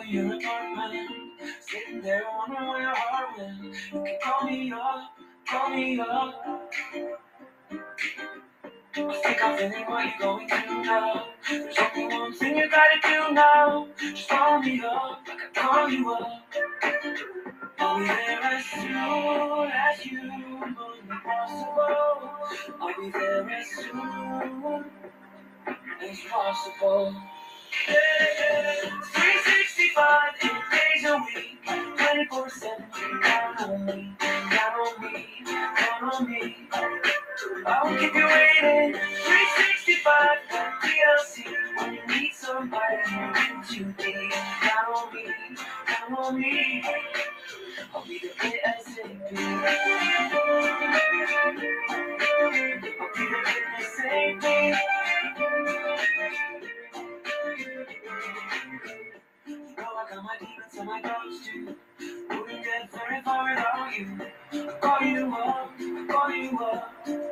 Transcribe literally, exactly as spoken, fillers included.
in your apartment, sitting there wondering where your heart went. You can call me up, call me up. I think I'm feeling what you're going through now. There's only one thing you gotta do now. Just call me up, I can call you up. I'll be there as soon as you humanly possible. I'll be there as soon as possible. three sixty-five days a week, twenty-four seven, count on me, count on me, count on me. I won't keep you waiting. three sixty-five, D L C, when you need somebody in too deep. Count on me, count on me. I'll be the ASAP. I'll be the ASAP. You know I got my demons and my dogs too. Wouldn't get very far without you. I call you up, I call you up.